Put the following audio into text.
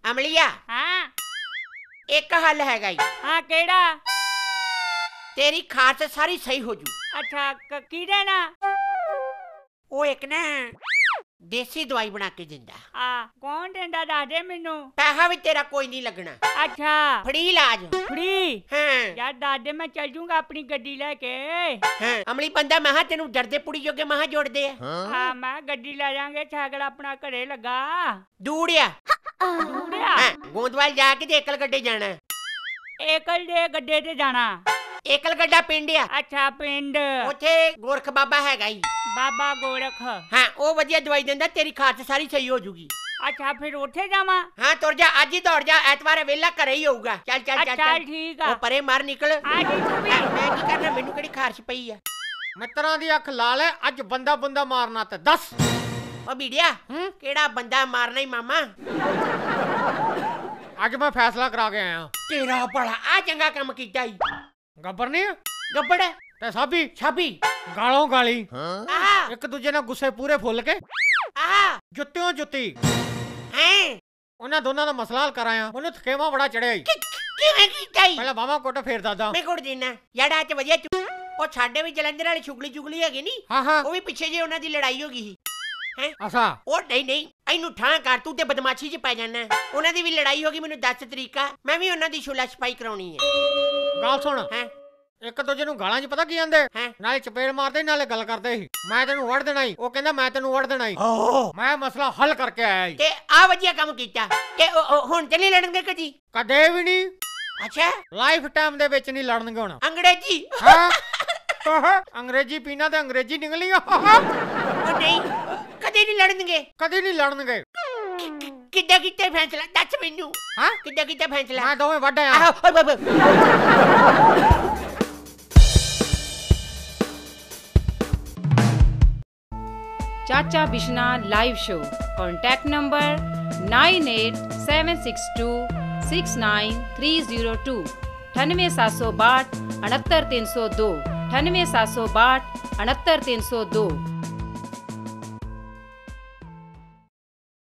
अमलिया हाँ एक हल हैगा जी। हाँ केड़ा? तेरी खारस सारी सही हो जू। अच्छा की देना? वो एक ना देसी दवाई बना के दिंदा। कौन देंदा दस दे मैनू। पैसा भी तेरा कोई नहीं लगना। अच्छा फ्री इलाज। फ्री? हाँ यार दस दे मैं चल जूंगा अपनी गड्डी लेके। हाँ अमली बंदा महा तेनू डरदे पुड़ी जोगे महा जोड़ दे। हाँ मैं गड्डी ले जाएंगे साइकिल अपना घरे लगा। दूड़िया दूड़िया? हाँ गोंदवाल जाके ते एकल गड्डे जाना। एकल दे गड्डे ते जाना? एकल गड्डा पिंड आ। अच्छा पिंड। उथे गोरख बाबा हैगा ही। बाबा गोरख? हाँ वो वधिया दवाई देंदा तेरी खारस सारी सही हो जूगी। अच्छा फिर उठे जावा? हाँ तुर जा अज ही दौड़ जा ऐतवार वेला घरे ही होऊगा। चल चल चल चल ठीक है। वो परे मार निकल। आ जी तू भी। मैं की करना मैनू केड़ी खारस पई आ। मित्रा दी अख लाल है अज बंदा बुंदा मारना ते दस। ओ बीड़िया केड़ा बंदा मारना ही मामा। अज मैं फैसला करा के आया। तेरा बड़ा आ चंगा काम कीता ही। गब्बर नहीं गब्बड़ ते साबी छाबी गालों गाली आहा एक दूजे ने गुस्से पूरे फुल के आहा जुत्तियों जुत्ती हैं उन्हें दोनों का मसला हल कराया। उन्हें थकेवा बड़ा चढ़िया ही। किवें कीता ही? पहले बाबा कोट फेर दादा मैं कोट देना यार आज वधिया ओ छाडे भी जलंधर वाली छुगली चुगली हैगी नी। हाँ हाँ ਉਹ ਵੀ ਪਿੱਛੇ ਜੇ ਉਹਨਾਂ ਦੀ ਲੜਾਈ ਹੋ ਗਈ ਸੀ ਹੈ। असा ਉਹ ਨਹੀਂ ਇਹਨੂੰ ਠਾਂ ਕਰ ਤੂੰ ਤੇ ਬਦਮਾਸ਼ੀ 'ਚ ਪੈ ਜਾਣਾ। ਉਹਨਾਂ ਦੀ ਵੀ ਲੜਾਈ ਹੋ ਗਈ ਮੈਨੂੰ ਦੱਸ ਤਰੀਕਾ ਮੈਂ ਵੀ ਉਹਨਾਂ ਦੀ ਛੁਲਾ ਛਪਾਈ ਕਰਾਉਣੀ ਹੈ। गल सुन ਹੈ एक दूजे ਨੂੰ ਗਾਲਾਂ 'ਚ ਪਤਾ ਕੀ ਆਂਦੇ ਹੈਂ? ਨਾਲੇ ਚਪੇੜ ਮਾਰਦੇ ਨਾਲੇ ਗੱਲ ਕਰਦੇ ਸੀ। ਮੈਂ ਤੈਨੂੰ ਵੜ ਦੇਣਾ ਹੀ ਉਹ ਕਹਿੰਦਾ ਮੈਂ ਤੈਨੂੰ ਵੜ ਦੇਣਾ ਹੀ। ਓ ਮੈਂ ਮਸਲਾ ਹੱਲ ਕਰਕੇ ਆਇਆ ਹੀ। ਤੇ ਆ ਵਧੀਆ ਕੰਮ ਕੀਤਾ ਤੇ ਹੁਣ ਤੇ ਨਹੀਂ ਲੜਨਗੇ ਕਦੀ? ਕਦੇ ਵੀ ਨਹੀਂ ਅੱਛਾ ਲਾਈਫ ਟਾਈਮ ਦੇ ਵਿੱਚ ਨਹੀਂ ਲੜਨਗੇ ਹੁਣ। ਅੰਗਰੇਜ਼ੀ ਹਾਂ ਅੰਗਰੇਜ਼ੀ ਪੀਣਾ ਤੇ ਅੰਗਰੇਜ਼ੀ ਨਿਕਲੀ ਆ। ਉਹ ਨਹੀਂ ਕਦੇ ਨਹੀਂ ਲੜਨਗੇ। ਕਦੇ ਨਹੀਂ ਲੜਨਗੇ। ਕਿੱਦਾਂ ਕੀਤਾ ਫੈਸਲਾ ਦੱਸ ਮੈਨੂੰ। ਹਾਂ ਕਿੱਦਾਂ ਕੀਤਾ ਫੈਸਲਾ? ਮੈਂ ਦੋਵੇਂ ਵੱਡ ਆਇਆ। ਆਹੋ ਓਏ ਬਾਬਾ Chacha Bishna live show. Contact number 9876269302 98762 69302 98762 69302।